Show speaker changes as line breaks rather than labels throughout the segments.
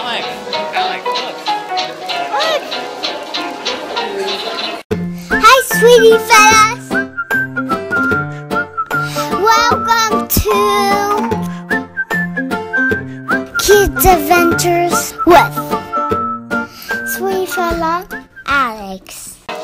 Alex, look.
Hi, Sweetie Fellas. Welcome to Kids Adventures with Sweetie Fella Aleks.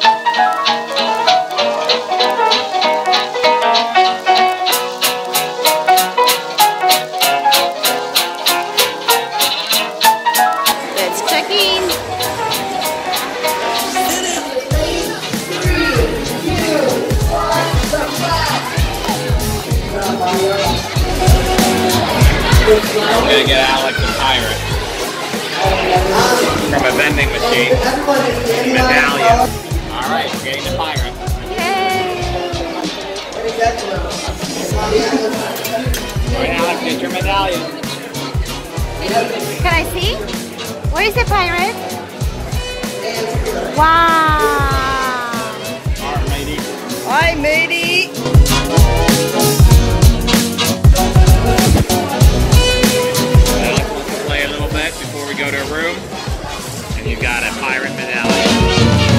Let's check in.
I'm gonna get Alex a pirate from a vending machine. Medallion. Alright, we're getting the pirate.
Yay!
Alright, Alex, get your medallion.
Can I see? Where is the pirate? Wow!
Alright, matey.
Hi, matey!
Alex wants to play a little bit before we go to a room. And you got a pirate medallion.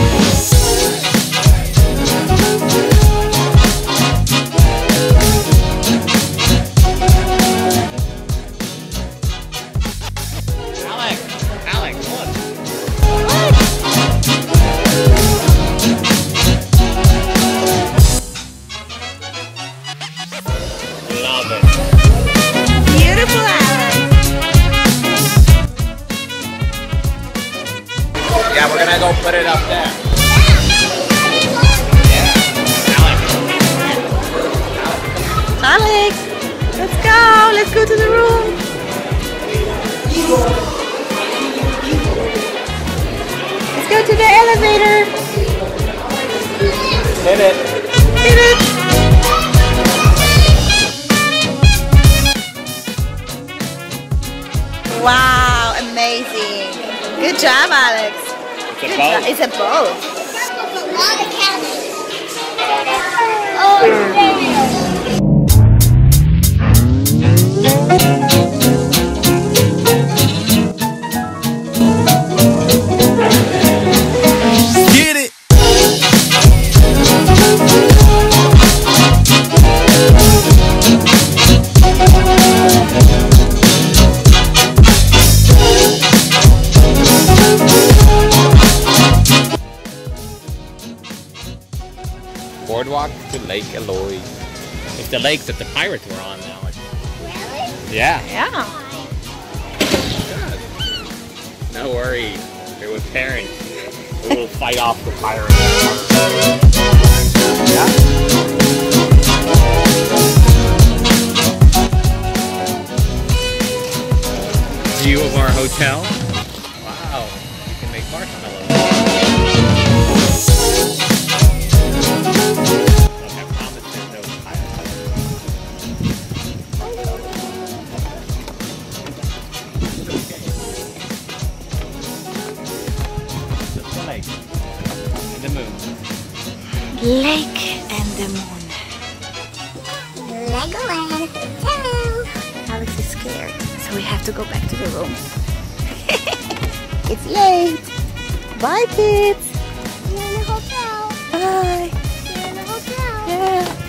Alex, look. Love it.
Beautiful, Alex!
Yeah, we're gonna go put it up there. Yeah.
Alex! Let's go! Let's go to the room! Let's go to the elevator!
Hit it.
Hit it! Wow, amazing! Good job, Alex!
It's a boat.
It's a boat.
Get it!
Boardwalk to Lake Eloy. It's the lake that the pirates were on now.
Really?
Yeah.
Yeah.
Good. No worries. They're with parents. We will fight off the pirates. Yeah. View of our hotel. Wow. You can make marshmallows. Look, I promise there's no pirates. That's the lake. And the moon.
Lake and the moon.
Legoland Hotel.
Alex is scared, so we have to go back to the room. It's late. Bye, kids.
See you in the hotel.
Bye.
See you in the hotel.
Yeah.